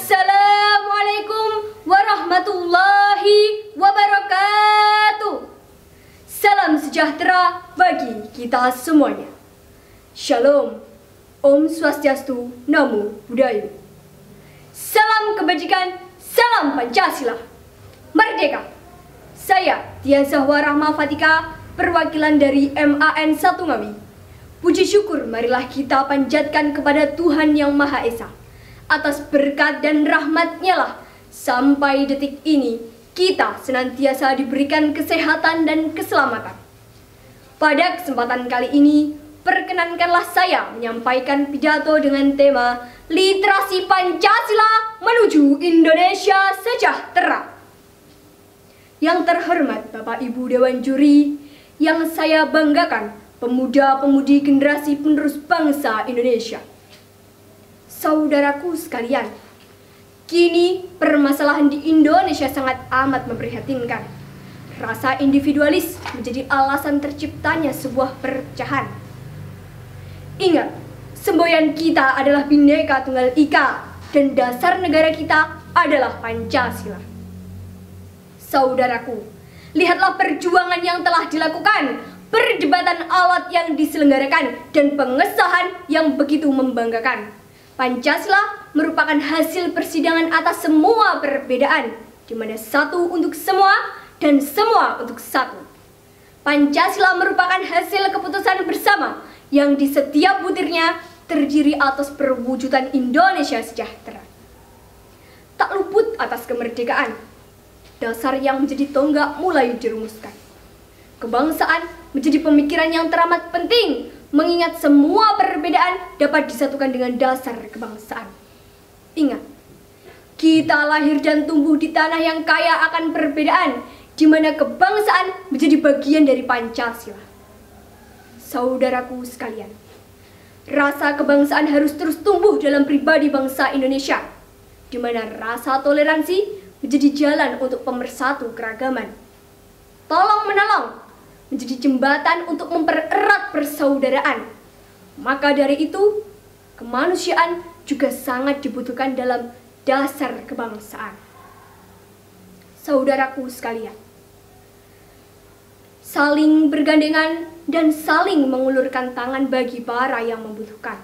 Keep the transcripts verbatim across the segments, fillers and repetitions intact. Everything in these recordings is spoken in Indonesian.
Assalamualaikum warahmatullahi wabarakatuh. Salam sejahtera bagi kita semuanya. Shalom, Om Swastiastu, Namo Buddhaya. Salam kebajikan, salam Pancasila. Merdeka. Saya Tia Zahwa Rahma Fatika, perwakilan dari M A N satu Ngawi. Puji syukur marilah kita panjatkan kepada Tuhan Yang Maha Esa. Atas berkat dan rahmat-Nya lah sampai detik ini kita senantiasa diberikan kesehatan dan keselamatan. Pada kesempatan kali ini, perkenankanlah saya menyampaikan pidato dengan tema Literasi Pancasila Menuju Indonesia Sejahtera. Yang terhormat Bapak Ibu Dewan Juri, yang saya banggakan pemuda-pemudi generasi penerus bangsa Indonesia. Saudaraku sekalian, kini permasalahan di Indonesia sangat amat memprihatinkan. Rasa individualis menjadi alasan terciptanya sebuah perpecahan. Ingat, semboyan kita adalah Bhinneka Tunggal Ika dan dasar negara kita adalah Pancasila. Saudaraku, lihatlah perjuangan yang telah dilakukan, perdebatan alot yang diselenggarakan, dan pengesahan yang begitu membanggakan. Pancasila merupakan hasil persidangan atas semua perbedaan, di mana satu untuk semua dan semua untuk satu. Pancasila merupakan hasil keputusan bersama yang di setiap butirnya terdiri atas perwujudan Indonesia sejahtera. Tak luput atas kemerdekaan, dasar yang menjadi tonggak mulai dirumuskan. Kebangsaan menjadi pemikiran yang teramat penting, mengingat semua perbedaan dapat disatukan dengan dasar kebangsaan. Ingat, kita lahir dan tumbuh di tanah yang kaya akan perbedaan, di mana kebangsaan menjadi bagian dari Pancasila. Saudaraku sekalian, rasa kebangsaan harus terus tumbuh dalam pribadi bangsa Indonesia, di mana rasa toleransi menjadi jalan untuk pemersatu keragaman. Tolong-menolong menjadi jembatan untuk mempererat persaudaraan. Maka dari itu, kemanusiaan juga sangat dibutuhkan dalam dasar kebangsaan. Saudaraku sekalian, saling bergandengan dan saling mengulurkan tangan bagi para yang membutuhkan.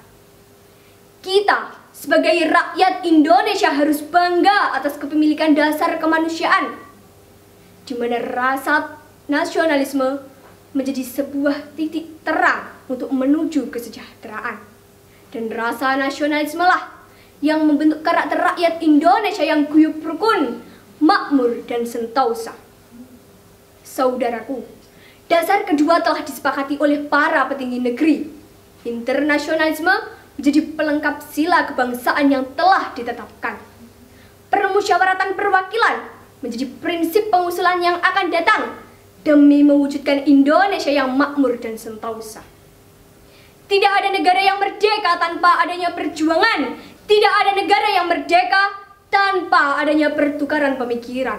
Kita sebagai rakyat Indonesia harus bangga atas kepemilikan dasar kemanusiaan, di mana rasa nasionalisme menjadi sebuah titik terang untuk menuju kesejahteraan. Dan rasa nasionalisme lah yang membentuk karakter rakyat Indonesia yang guyup rukun, makmur, dan sentausa. Saudaraku, dasar kedua telah disepakati oleh para petinggi negeri. Internasionalisme menjadi pelengkap sila kebangsaan yang telah ditetapkan. Permusyawaratan perwakilan menjadi prinsip pengusulan yang akan datang demi mewujudkan Indonesia yang makmur dan sentausa. Tidak ada negara yang merdeka tanpa adanya perjuangan. Tidak ada negara yang merdeka tanpa adanya pertukaran pemikiran.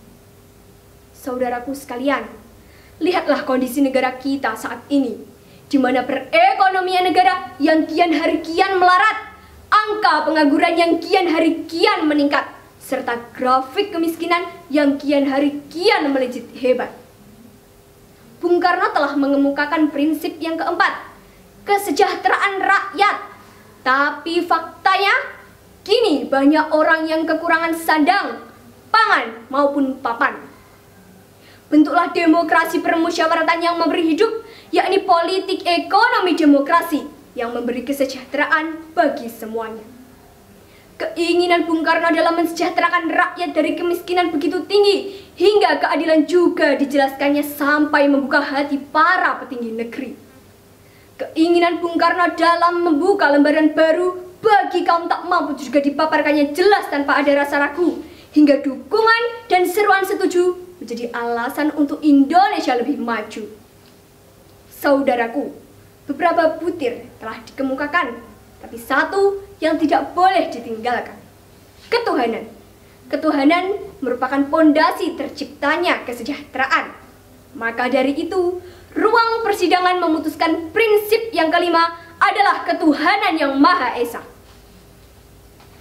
Saudaraku sekalian, lihatlah kondisi negara kita saat ini, di mana perekonomian negara yang kian hari kian melarat, angka pengangguran yang kian hari kian meningkat, serta grafik kemiskinan yang kian hari kian melejit hebat. Bung Karno telah mengemukakan prinsip yang keempat, kesejahteraan rakyat. Tapi faktanya, kini banyak orang yang kekurangan sandang, pangan, maupun papan. Bentuklah demokrasi permusyawaratan yang memberi hidup, yakni politik ekonomi demokrasi yang memberi kesejahteraan bagi semuanya. Keinginan Bung Karno dalam mensejahterakan rakyat dari kemiskinan begitu tinggi, hingga keadilan juga dijelaskannya sampai membuka hati para petinggi negeri. Keinginan Bung Karno dalam membuka lembaran baru bagi kaum tak mampu juga dipaparkannya jelas tanpa ada rasa ragu, hingga dukungan dan seruan setuju menjadi alasan untuk Indonesia lebih maju. Saudaraku, beberapa butir telah dikemukakan, tapi satu yang tidak boleh ditinggalkan, ketuhanan. Ketuhanan merupakan pondasi terciptanya kesejahteraan. Maka dari itu, ruang persidangan memutuskan prinsip yang kelima adalah ketuhanan yang Maha Esa.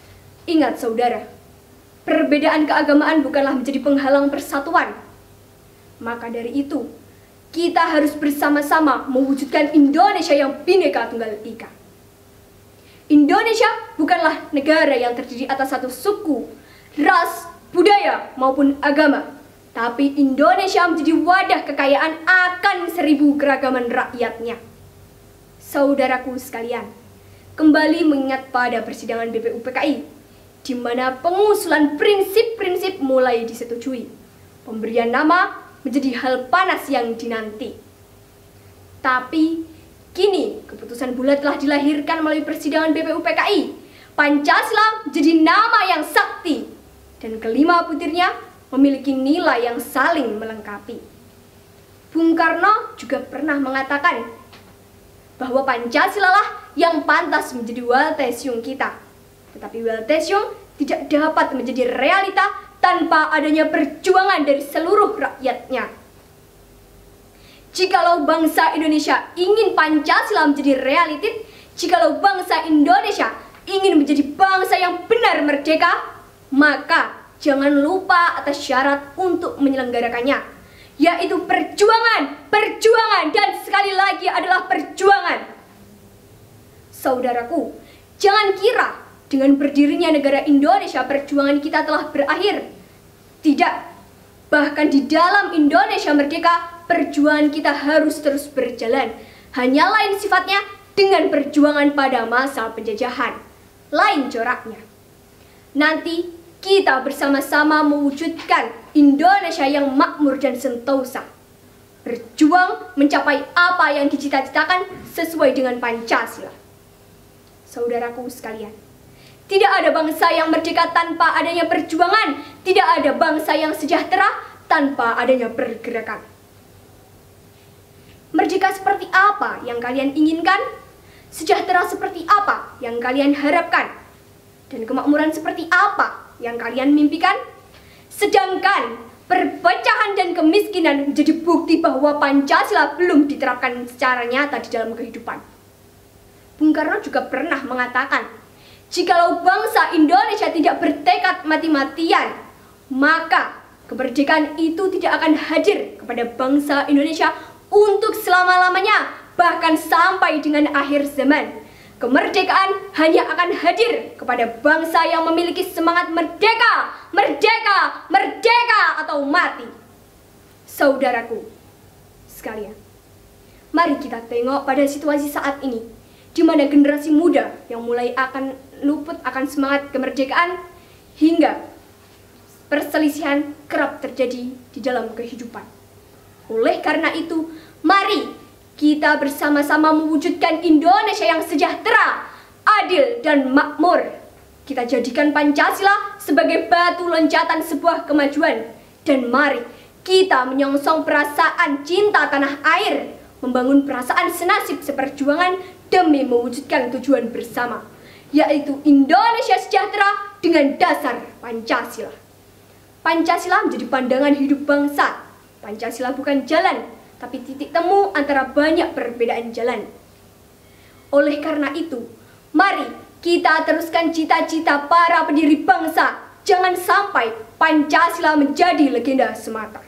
Ingat saudara, perbedaan keagamaan bukanlah menjadi penghalang persatuan. Maka dari itu, kita harus bersama-sama mewujudkan Indonesia yang Bhinneka Tunggal Ika. Indonesia bukanlah negara yang terdiri atas satu suku, ras, budaya, maupun agama. Tapi Indonesia menjadi wadah kekayaan akan seribu keragaman rakyatnya. Saudaraku sekalian, kembali mengingat pada persidangan B P U P K I, di mana pengusulan prinsip-prinsip mulai disetujui. Pemberian nama menjadi hal panas yang dinanti. Tapi kini keputusan bulat telah dilahirkan melalui persidangan B P U P K I. Pancasila menjadi nama yang sakti, dan kelima butirnya memiliki nilai yang saling melengkapi. Bung Karno juga pernah mengatakan bahwa Pancasila lah yang pantas menjadi Waltesium kita. Tetapi Waltesium tidak dapat menjadi realita tanpa adanya perjuangan dari seluruh rakyatnya. Jikalau bangsa Indonesia ingin Pancasila menjadi realita, jikalau bangsa Indonesia ingin menjadi bangsa yang benar merdeka, maka jangan lupa atas syarat untuk menyelenggarakannya, yaitu perjuangan, perjuangan, dan sekali lagi adalah perjuangan. Saudaraku, jangan kira dengan berdirinya negara Indonesia perjuangan kita telah berakhir. Tidak, bahkan di dalam Indonesia merdeka, perjuangan kita harus terus berjalan. Hanya lain sifatnya dengan perjuangan pada masa penjajahan. Lain coraknya. Nanti kita bersama-sama mewujudkan Indonesia yang makmur dan sentosa. Berjuang mencapai apa yang dicita-citakan sesuai dengan Pancasila. Saudaraku sekalian, tidak ada bangsa yang merdeka tanpa adanya perjuangan. Tidak ada bangsa yang sejahtera tanpa adanya pergerakan. Merdeka seperti apa yang kalian inginkan? Sejahtera seperti apa yang kalian harapkan? Dan kemakmuran seperti apa yang kalian mimpikan? Sedangkan perpecahan dan kemiskinan menjadi bukti bahwa Pancasila belum diterapkan secara nyata di dalam kehidupan. Bung Karno juga pernah mengatakan, jikalau bangsa Indonesia tidak bertekad mati-matian, maka kemerdekaan itu tidak akan hadir kepada bangsa Indonesia untuk selama-lamanya, bahkan sampai dengan akhir zaman. Kemerdekaan hanya akan hadir kepada bangsa yang memiliki semangat merdeka, merdeka, merdeka atau mati. Saudaraku sekalian, mari kita tengok pada situasi saat ini, di mana generasi muda yang mulai akan luput akan semangat kemerdekaan, hingga perselisihan kerap terjadi di dalam kehidupan. Oleh karena itu, mari kita bersama-sama mewujudkan Indonesia yang sejahtera, adil, dan makmur. Kita jadikan Pancasila sebagai batu loncatan sebuah kemajuan. Dan mari kita menyongsong perasaan cinta tanah air, membangun perasaan senasib seperjuangan demi mewujudkan tujuan bersama, yaitu Indonesia sejahtera dengan dasar Pancasila. Pancasila menjadi pandangan hidup bangsa. Pancasila bukan jalan, tapi titik temu antara banyak perbedaan jalan. Oleh karena itu, mari kita teruskan cita-cita para pendiri bangsa. Jangan sampai Pancasila menjadi legenda semata.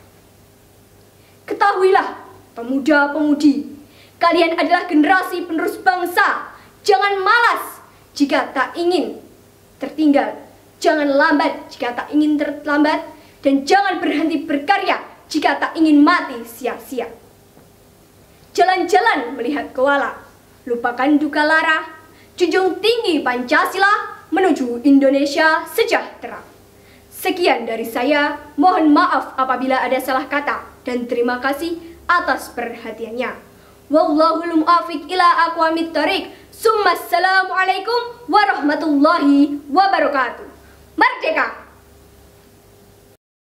Ketahuilah, pemuda-pemudi, kalian adalah generasi penerus bangsa. Jangan malas jika tak ingin tertinggal. Jangan lambat jika tak ingin terlambat. Dan jangan berhenti berkarya jika tak ingin mati sia-sia. Jalan-jalan melihat kuala, lupakan duka lara, junjung tinggi Pancasila menuju Indonesia sejahtera. Sekian dari saya, mohon maaf apabila ada salah kata, dan terima kasih atas perhatiannya. Wallahul muwaffiq ila aqwamit thoriq. Summa assalamualaikum warahmatullahi wabarakatuh. Merdeka!